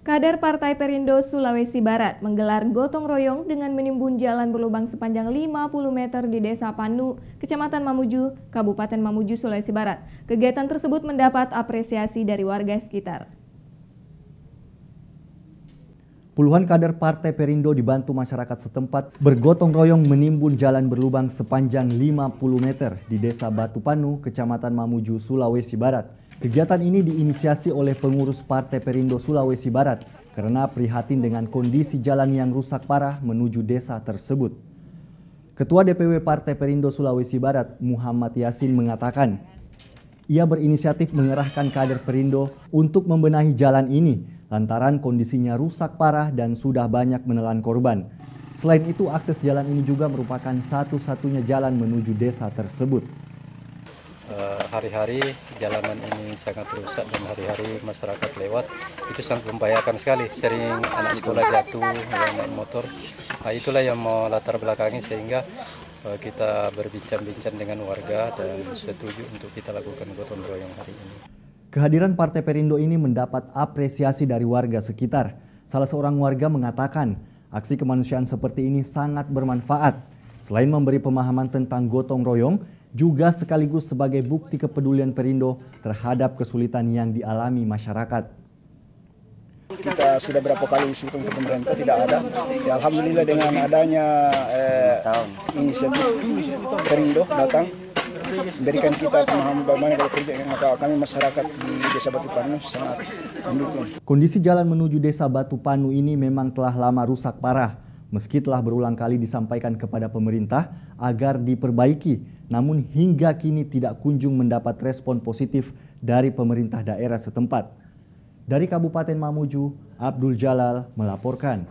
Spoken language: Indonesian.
Kader Partai Perindo Sulawesi Barat menggelar gotong royong dengan menimbun jalan berlubang sepanjang 50 meter di Desa Panu, Kecamatan Mamuju, Kabupaten Mamuju, Sulawesi Barat. Kegiatan tersebut mendapat apresiasi dari warga sekitar. Puluhan kader Partai Perindo dibantu masyarakat setempat bergotong royong menimbun jalan berlubang sepanjang 50 meter di Desa Batu Panu, Kecamatan Mamuju, Sulawesi Barat. Kegiatan ini diinisiasi oleh pengurus Partai Perindo Sulawesi Barat karena prihatin dengan kondisi jalan yang rusak parah menuju desa tersebut. Ketua DPW Partai Perindo Sulawesi Barat, Muhammad Yasin, mengatakan ia berinisiatif mengerahkan kader Perindo untuk membenahi jalan ini lantaran kondisinya rusak parah dan sudah banyak menelan korban. Selain itu, akses jalan ini juga merupakan satu-satunya jalan menuju desa tersebut. Hari-hari jalanan ini sangat rusak dan hari-hari masyarakat lewat itu sangat membahayakan sekali. Sering anak sekolah jatuh, naik motor. Nah, itulah yang mau latar belakangi sehingga kita berbincang-bincang dengan warga dan setuju untuk kita lakukan gotong royong hari ini. Kehadiran Partai Perindo ini mendapat apresiasi dari warga sekitar. Salah seorang warga mengatakan aksi kemanusiaan seperti ini sangat bermanfaat. Selain memberi pemahaman tentang gotong royong, juga sekaligus sebagai bukti kepedulian Perindo terhadap kesulitan yang dialami masyarakat. Kita sudah berapa kali usul ke pemerintah, tidak ada. Ya, alhamdulillah dengan adanya inisiatif Perindo datang, memberikan kita pemahaman bagaimana kalau kerja dengan kami masyarakat di Desa Batu Panu sangat mendukung. Kondisi jalan menuju Desa Batu Panu ini memang telah lama rusak parah. Meski telah berulang kali disampaikan kepada pemerintah agar diperbaiki, namun hingga kini tidak kunjung mendapat respon positif dari pemerintah daerah setempat. Dari Kabupaten Mamuju, Abdul Jalal melaporkan.